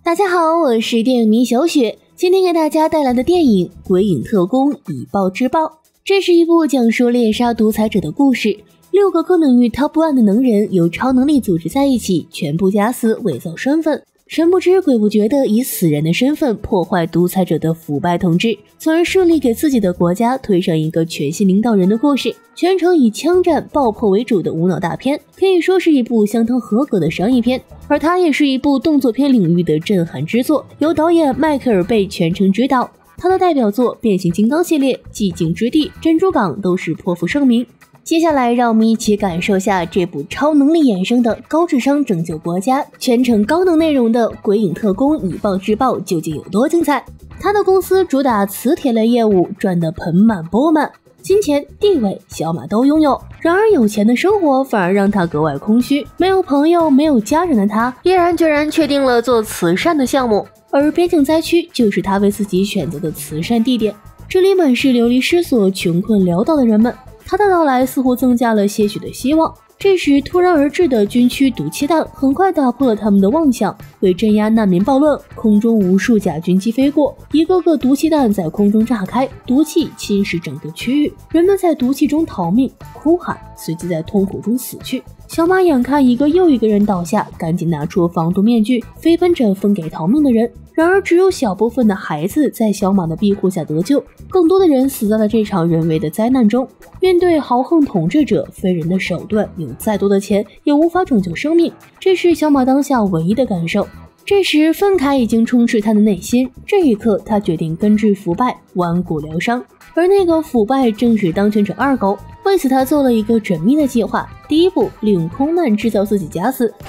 大家好，我是电影迷小雪，今天给大家带来的电影《鬼影特工：以暴制暴》。这是一部讲述猎杀独裁者的故事。6个各领域 Top 1的能人由超能力组织在一起，全部假死伪造身份，神不知鬼不觉地以死人的身份破坏独裁者的腐败统治，从而顺利给自己的国家推上一个全新领导人的故事。全程以枪战爆破为主的无脑大片，可以说是一部相当合格的商业片。而它也是一部动作片领域的震撼之作，由导演迈克尔·贝全程执导。他的代表作《变形金刚》系列、寂静之地、珍珠港都是颇负盛名。接下来让我们一起感受下这部超能力衍生的高智商拯救国家、全程高能内容的《鬼影特工：以暴制暴》究竟有多精彩。他的公司主打磁铁类业务，赚得盆满钵满，金钱、地位，小马都拥有。然而有钱的生活反而让他格外空虚，没有朋友，没有家人的他，毅然决然确定了做慈善的项目。而边境灾区就是他为自己选择的慈善地点，这里满是流离失所、穷困潦倒的人们。他的到来似乎增加了些许的希望。这时突然而至的军区毒气弹很快打破了他们的妄想。为镇压难民暴乱，空中无数架军机飞过，一个个毒气弹在空中炸开，毒气侵蚀整个区域，人们在毒气中逃命、哭喊，随即在痛苦中死去。小马眼看一个又一个人倒下，赶紧拿出防毒面具，飞奔着分给逃命的人。然而只有小部分的孩子在小马的庇护下得救，更多的人死在了这场人为的灾难中。面对豪横统治者非人的手段，有再多的钱也无法拯救生命，这是小马当下唯一的感受。这时愤慨已经充斥他的内心，这一刻他决定根治腐败，顽固疗伤。而那个腐败正是当权者二狗，为此他做了一个缜密的计划。第一步，利用空难制造自己假死。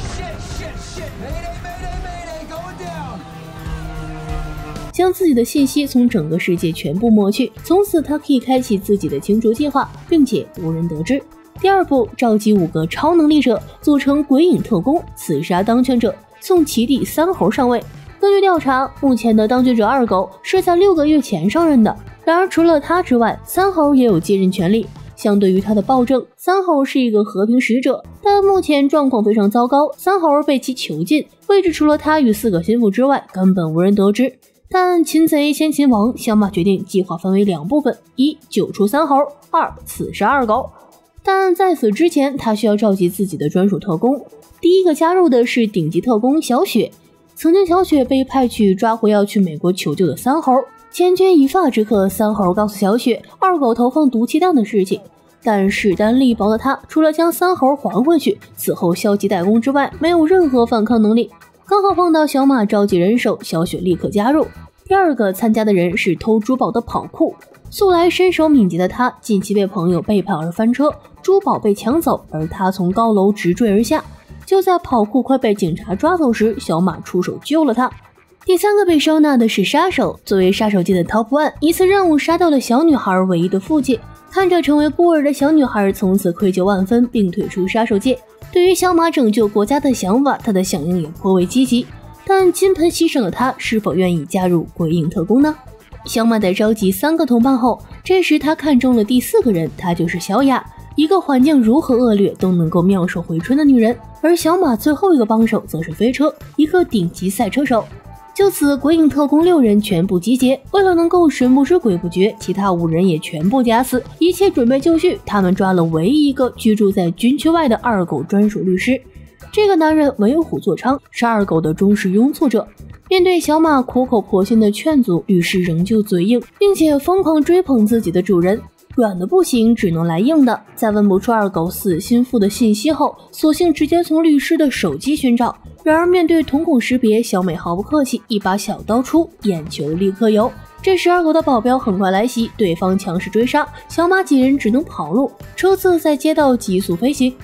将自己的信息从整个世界全部抹去，从此他可以开启自己的清除计划，并且无人得知。第二步，召集5个超能力者，组成鬼影特工，刺杀当权者，送其弟三猴上位。根据调查，目前的当权者二狗是在6个月前上任的。然而除了他之外，三猴也有继任权利。相对于他的暴政，三猴是一个和平使者，但目前状况非常糟糕，三猴被其囚禁，位置除了他与4个心腹之外，根本无人得知。但擒贼先擒王，小马决定计划分为2部分：一、救出三猴；二、刺杀二狗。但在此之前，他需要召集自己的专属特工。第一个加入的是顶级特工小雪。曾经小雪被派去抓回要去美国求救的三猴，千钧一发之刻，三猴告诉小雪二狗投放毒气弹的事情。但势单力薄的他，除了将三猴还回去，此后消极怠工之外，没有任何反抗能力。刚好碰到小马召集人手，小雪立刻加入。第二个参加的人是偷珠宝的跑酷，素来身手敏捷的他，近期被朋友背叛而翻车，珠宝被抢走，而他从高楼直坠而下。就在跑酷快被警察抓走时，小马出手救了他。第三个被收纳的是杀手，作为杀手界的 Top 1，一次任务杀掉了小女孩唯一的父亲，看着成为孤儿的小女孩从此愧疚万分，并退出杀手界。对于小马拯救国家的想法，他的响应也颇为积极。但金盆洗手的他是否愿意加入鬼影特工呢？小马在召集3个同伴后，这时他看中了第4个人，她就是小雅，一个环境如何恶劣都能够妙手回春的女人。而小马最后一个帮手则是飞车，一个顶级赛车手。就此，鬼影特工6人全部集结，为了能够神不知鬼不觉，其他5人也全部假死，一切准备就绪。他们抓了唯一一个居住在军区外的二狗专属律师。这个男人为虎作伥，是二狗的忠实拥簇者。面对小马苦口婆心的劝阻，律师仍旧嘴硬，并且疯狂追捧自己的主人。软的不行，只能来硬的。在问不出二狗死心腹的信息后，索性直接从律师的手机寻找。然而面对瞳孔识别，小美毫不客气，一把小刀出，眼球立刻有。这时二狗的保镖很快来袭，对方强势追杀，小马几人只能跑路，车子在街道急速飞行。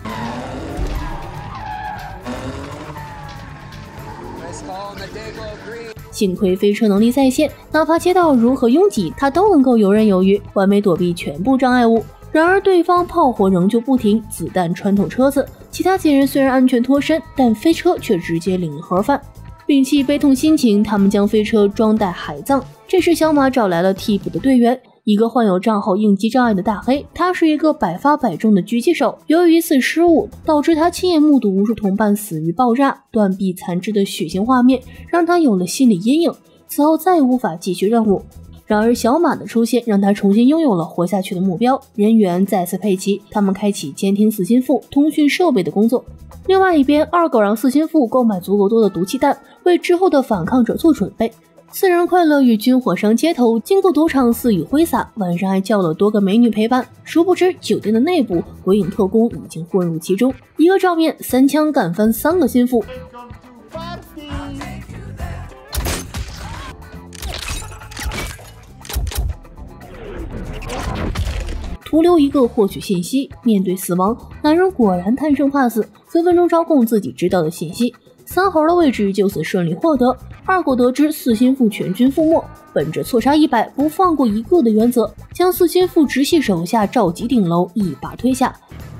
幸亏飞车能力在线，哪怕街道如何拥挤，他都能够游刃有余，完美躲避全部障碍物。然而对方炮火仍旧不停，子弹穿透车子，其他几人虽然安全脱身，但飞车却直接领了盒饭。摒弃悲痛心情，他们将飞车装带海葬。这时小马找来了替补的队员， 一个患有账号应激障碍的大黑，他是一个百发百中的狙击手。由于一次失误，导致他亲眼目睹无数同伴死于爆炸、断臂残肢的血腥画面，让他有了心理阴影，此后再也无法继续任务。然而小马的出现让他重新拥有了活下去的目标，人员再次配齐，他们开启监听四心腹通讯设备的工作。另外一边，二狗让四心腹购买足够多的毒气弹，为之后的反抗者做准备。四人快乐与军火商接头，经过赌场肆意挥洒，晚上还叫了多个美女陪伴。殊不知酒店的内部，鬼影特工已经混入其中，一个照面3枪干翻3个心腹。徒留一个获取信息，面对死亡，男人果然贪生怕死，分分钟招供自己知道的信息。三猴的位置就此顺利获得。二狗得知四心腹全军覆没，本着错杀100不放过一个的原则，将四心腹直系手下召集顶楼，一把推下。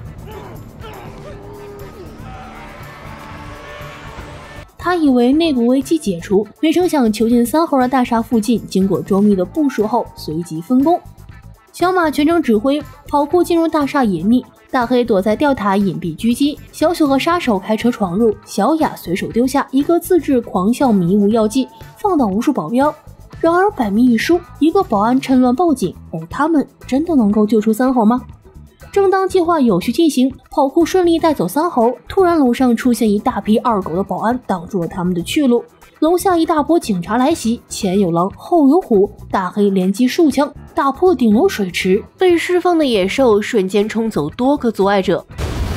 他以为内部危机解除，没成想囚禁三猴的大厦附近，经过周密的部署后，随即分工。小马全程指挥，跑酷进入大厦隐匿，大黑躲在吊塔隐蔽狙击，小九和杀手开车闯入，小雅随手丢下一个自制狂笑迷雾药剂，放倒无数保镖。然而百密一疏，一个保安趁乱报警，而他们真的能够救出三猴吗？正当计划有序进行，跑酷顺利带走三猴，突然楼上出现一大批二狗的保安，挡住了他们的去路。楼下一大波警察来袭，前有狼后有虎，大黑连击数枪打破顶楼水池，被释放的野兽瞬间冲走多个阻碍者。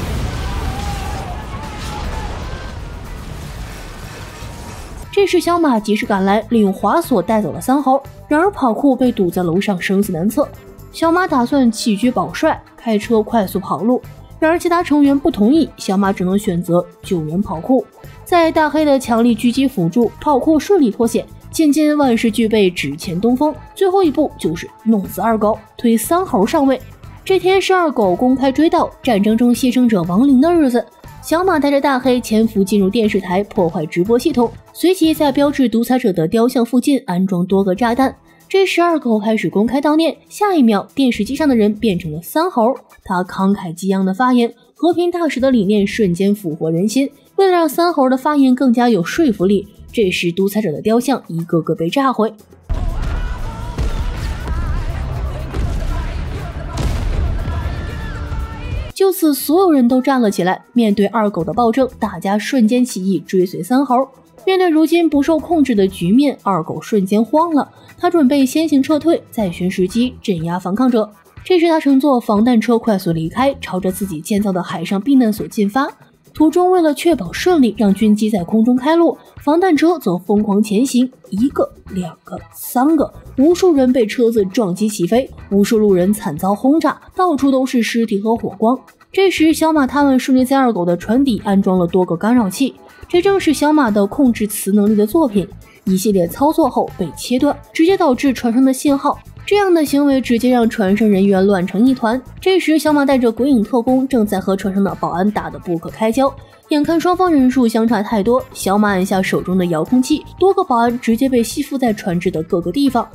这时小马及时赶来，利用滑索带走了三猴，然而跑酷被堵在楼上，生死难测。小马打算弃车保帅，开车快速跑路，然而其他成员不同意，小马只能选择救援跑酷。在大黑的强力狙击辅助，跑酷顺利脱险。现今万事俱备，只欠东风，最后一步就是弄死二狗，推三猴上位。这天是二狗公开追悼战争中牺牲者亡灵的日子。小马带着大黑潜伏进入电视台，破坏直播系统，随即在标志独裁者的雕像附近安装多个炸弹。这时二狗开始公开悼念，下一秒电视机上的人变成了三猴，他慷慨激昂的发言，和平大使的理念瞬间俘获人心。为了让三猴的发言更加有说服力，这时独裁者的雕像一个个被炸毁。就此所有人都站了起来，面对二狗的暴政，大家瞬间起义追随三猴。面对如今不受控制的局面，二狗瞬间慌了，他准备先行撤退，再寻时机镇压反抗者。这时他乘坐防弹车快速离开，朝着自己建造的海上避难所进发。途中为了确保顺利，让军机在空中开路，防弹车则疯狂前行，一个、两个、三个，无数人被车子撞击起飞，无数路人惨遭轰炸，到处都是尸体和火光。这时小马他们顺利在二狗的船底安装了多个干扰器，这正是小马的控制磁能力的作品。一系列操作后被切断，直接导致船上的信号，这样的行为直接让船上人员乱成一团。这时小马带着鬼影特工正在和船上的保安打得不可开交，眼看双方人数相差太多，小马按下手中的遥控器，多个保安直接被吸附在船只的各个地方。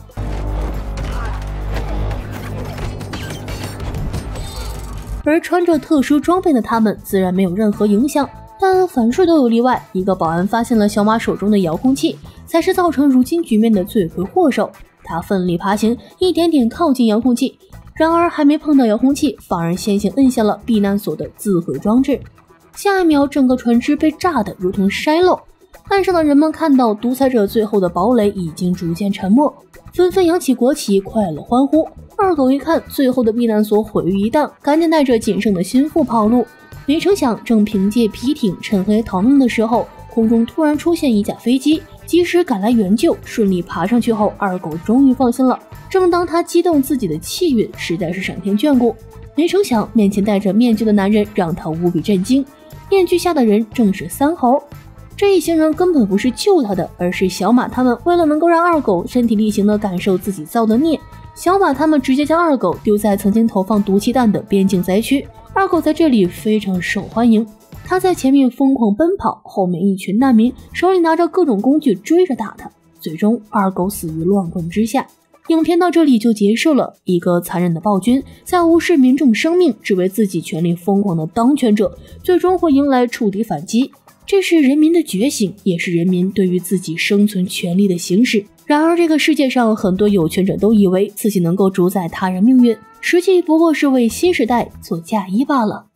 而穿着特殊装备的他们自然没有任何影响，但凡事都有例外，一个保安发现了小马手中的遥控器，才是造成如今局面的罪魁祸首。他奋力爬行，一点点靠近遥控器，然而还没碰到遥控器，反而先行摁下了避难所的自毁装置。下一秒，整个船只被炸得如同筛漏。岸上的人们看到独裁者最后的堡垒已经逐渐沉没，纷纷扬起国旗，快乐欢呼。二狗一看最后的避难所毁于一旦，赶紧带着仅剩的心腹跑路。没成想，正凭借皮艇趁黑逃命的时候，空中突然出现一架飞机，及时赶来援救，顺利爬上去后，二狗终于放心了。正当他激动自己的气运实在是上天眷顾，没成想面前戴着面具的男人让他无比震惊，面具下的人正是三猴。这一行人根本不是救他的，而是小马他们为了能够让二狗身体力行地感受自己造的孽，小马他们直接将二狗丢在曾经投放毒气弹的边境灾区。二狗在这里非常受欢迎，他在前面疯狂奔跑，后面一群难民手里拿着各种工具追着打他，最终二狗死于乱棍之下。 影片到这里就结束了，一个残忍的暴君在无视民众生命，只为自己权力疯狂的当权者，最终会迎来触底反击。这是人民的觉醒，也是人民对于自己生存权利的行使。然而这个世界上很多有权者都以为自己能够主宰他人命运，实际不过是为新时代做嫁衣罢了。